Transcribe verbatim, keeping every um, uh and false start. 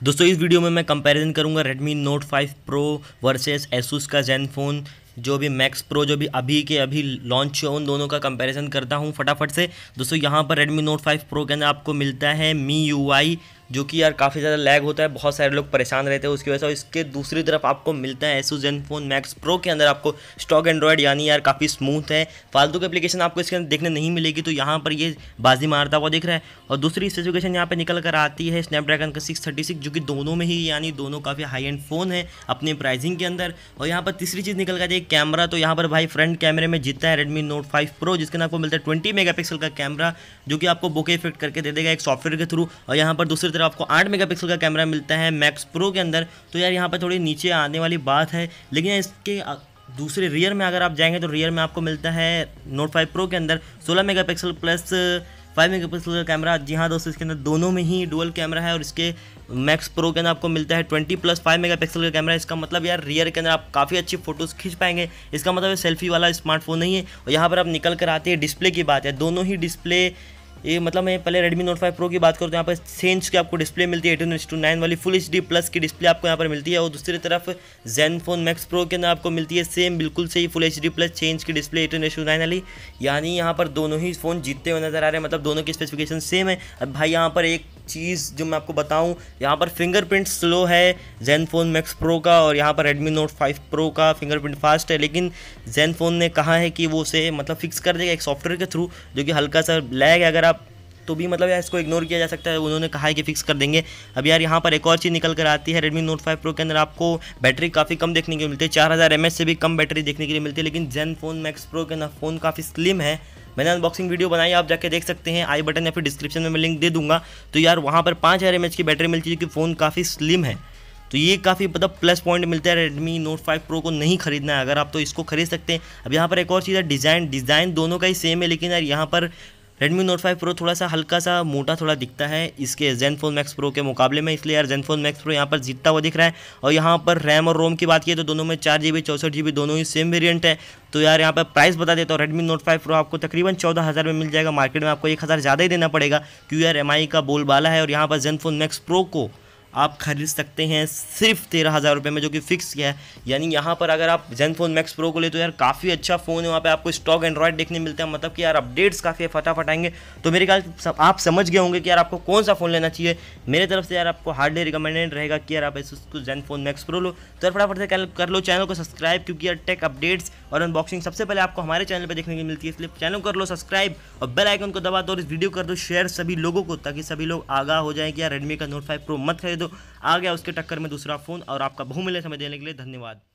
दोस्तों इस वीडियो में मैं कंपैरिजन करूंगा Redmi Note five Pro versus Asus का Zenfone जो भी Max Pro जो भी अभी के अभी लॉन्च हुआ, उन दोनों का कंपैरिजन करता हूं फटाफट से। दोस्तों यहाँ पर Redmi Note फाइव Pro के अंदर आपको मिलता है M I U I, जो कि यार काफ़ी ज़्यादा लैग होता है, बहुत सारे लोग परेशान रहते हैं उसकी वजह से। और इसके दूसरी तरफ आपको मिलता है Asus Zenfone Max Pro के अंदर आपको स्टॉक एंड्रॉयड, यानी यार काफ़ी स्मूथ है, फालतू की एप्लीकेशन आपको इसके अंदर देखने नहीं मिलेगी। तो यहाँ पर ये बाजी मारता हुआ दिख रहा है। और दूसरी स्पेसिफिकेशन यहाँ पे निकल कर आती है स्नैपड्रैगन का सिक्स थर्टी सिक्स, जो कि दोनों में ही यानी दोनों काफ़ी हाई एंड फ़ोन है अपने प्राइसिंग के अंदर। और यहाँ पर तीसरी चीज़ निकल कर आती है कैमरा। तो यहाँ पर भाई फ्रंट कैमरे में जीतता है Redmi Note फाइव Pro, जिसके अंदर आपको मिलता है ट्वेंटी मेगापिक्सल का कैमरा, जो कि आपको बोके इफेक्ट करके दे देगा एक सॉफ्टवेयर के थ्रू। और यहाँ पर दूसरी तरफ आपको आठ मेगापिक्सल का कैमरा मिलता है Max Pro के अंदर। तो यार यहाँ पर थोड़ी नीचे आने वाली बात है, लेकिन इसके दूसरे रियर में अगर आप जाएंगे तो रियर में आपको मिलता है Note फाइव Pro के अंदर सोलह मेगापिक्सल प्लस फाइव मेगापिक्सल का कैमरा। जी हाँ दोस्तों, इसके अंदर दोनों में ही डुअल कैमरा है। और इसके Max Pro के अंदर आपको मिलता है ट्वेंटी प्लस फाइव मेगापिक्सल का कैमरा। इसका मतलब यार रियर के अंदर आप काफ़ी अच्छी फोटोज़ खींच पाएंगे। इसका मतलब सेल्फी वाला स्मार्टफोन नहीं है। और यहाँ पर आप निकल कर आते हैं डिस्प्ले की बात है, दोनों ही डिस्प्ले ये मतलब मैं पहले Redmi Note फाइव Pro की बात करूँ तो यहाँ पर छह इंच की आपको डिस्प्ले मिलती है, एटीन टू नाइन वाली फुल एच डी प्लस की डिस्प्ले आपको यहाँ पर मिलती है। और दूसरी तरफ Zenfone Max Pro के अंदर आपको मिलती है सेम बिल्कुल सही फुल एच डी प्लस छह इंच की डिस्प्ले एटीन टू नाइन वाली। यानी यहाँ पर दोनों ही फ़ोन जीतते हुए नजर आ रहे हैं, मतलब दोनों की स्पेसिफिकेशन सेम है। अब भाई यहाँ पर एक चीज़ जो मैं आपको बताऊं, यहाँ पर फिंगरप्रिंट स्लो है Zenfone Max Pro का, और यहाँ पर Redmi Note फाइव Pro का फिंगरप्रिंट फास्ट है। लेकिन Zenfone ने कहा है कि वो उसे मतलब फिक्स कर देगा एक सॉफ्टवेयर के थ्रू, जो कि हल्का सा लैग है अगर आप तो भी मतलब यार इसको इग्नोर किया जा सकता है, उन्होंने कहा है कि फिक्स कर देंगे। अब यार यहाँ पर एक और चीज़ निकल कर आती है Redmi Note फाइव Pro के अंदर आपको बैटरी काफ़ी कम देखने के मिलती है, चार हज़ार एम एच से भी कम बैटरी देखने के लिए मिलती है। लेकिन Zenfone Max Pro के अंदर फ़ोन काफ़ी स्लिम है। मैंने अनबॉक्सिंग वीडियो बनाई, आप जाके देख सकते हैं, आई बटन या फिर डिस्क्रिप्शन में मैं लिंक दे दूंगा। तो यार वहाँ पर पाँच हज़ार एम एच की बैटरी मिलती है, क्योंकि फ़ोन काफ़ी स्लिम है। तो ये काफ़ी मतलब प्लस पॉइंट मिलता है Redmi Note फाइव Pro को नहीं खरीदना है अगर आप, तो इसको खरीद सकते हैं। अब यहाँ पर एक और चीज़ है, डिज़ाइन डिज़ाइन दोनों का ही सेम है, लेकिन यार यहाँ पर Redmi Note फाइव Pro थोड़ा सा हल्का सा मोटा थोड़ा दिखता है इसके Zenfone Max Pro के मुकाबले में, इसलिए यार Zenfone Max Pro यहाँ पर जीतता हुआ दिख रहा है। और यहाँ पर रैम और रोम की बात की तो दोनों में चार जी बी चौंसठ जी बी दोनों ही सेम वेरिएंट है। तो यार यहाँ पर प्राइस बता देता हूँ, Redmi Note फाइव Pro आपको तकरीबन चौदह हज़ार में मिल जाएगा। मार्केट में आपको एक हज़ार ज़्यादा ही देना पड़ेगा, क्योंकि यार एम आई का बोलबाला है। और यहाँ पर Zenfone Max Pro को आप खरीद सकते हैं सिर्फ तेरह हज़ार रुपये में, जो कि फिक्स किया है। यानी यहाँ पर अगर आप Zenfone Max Pro को ले तो यार काफ़ी अच्छा फ़ोन है, वहाँ पे आपको स्टॉक एंड्रॉयड देखने मिलता है, मतलब कि यार अपडेट्स काफ़ी फटाफट आएंगे। तो मेरे ख्याल सब आप समझ गए होंगे कि यार आपको कौन सा फ़ोन लेना चाहिए। मेरे तरफ से यार आपको हार्डली रिकमेंडेड रहेगा कि यार आप इसको Zenfone Max Pro लो। तो यार फटाफट से कर लो चैनल को सब्सक्राइब, क्योंकि यार टेक अपडेट्स और अनबॉक्सिंग सबसे पहले आपको हमारे चैनल पर देखने की मिलती है, इसलिए चैनल कर लो सब्सक्राइब और बेल आइकन को दबा दो और इस वीडियो कर दो शेयर सभी लोगों को, ताकि सभी लोग आगाह हो जाएं कि यार Redmi का Note फाइव Pro मत खरीदो, आ गया उसके टक्कर में दूसरा फ़ोन। और आपका बहुमूल्य समय देने के लिए धन्यवाद।